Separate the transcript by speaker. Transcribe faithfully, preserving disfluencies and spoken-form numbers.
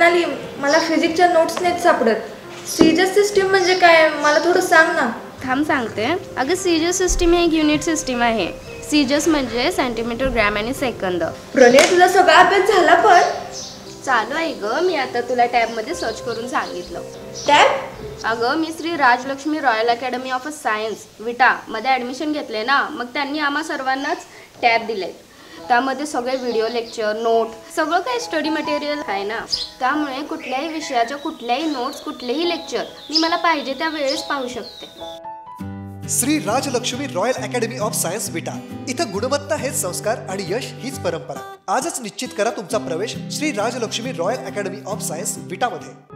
Speaker 1: म्हणाली मला फिजिक्सच्या नोट्स नाहीत सापडत. सीजस सिस्टीम म्हणजे काय मला थोडं सांग ना.
Speaker 2: थांब सांगते. अगं सीजस सिस्टीम ही एक युनिट सिस्टीम आहे. सीजस म्हणजे सेंटीमीटर, ग्रॅम आणि सेकंद.
Speaker 1: प्रणय तुझा सगळा अभ्यास झाला पण
Speaker 2: चालू आहे ग. मी आता तुला टॅबमध्ये सर्च करून सांगितलं.
Speaker 1: टॅब?
Speaker 2: अगं मी Shri Rajlakshmi royal academy of science Vita मध्ये ॲडमिशन घेतले ना, मग त्यांनी आम्हा सर्वांनाच टॅब दिले. त्यामध्ये सगळे व्हिडिओ लेक्चर, नोट, सगळं काही स्टडी मटेरियल आहे ना. त्यामुळे कुठल्याही विषयाच्या कुठल्याही नोट्स, कुठलेही लेक्चर मी मला पाहिजे त्या वेळेस पाहू शकते.
Speaker 3: Shri Rajlakshmi royal academy of science Vita. इथं गुणवत्ता हेच संस्कार आणि यश हीच परंपरा. आजच निश्चित करा तुमचा प्रवेश Shri Rajlakshmi royal academy of science विटामध्ये.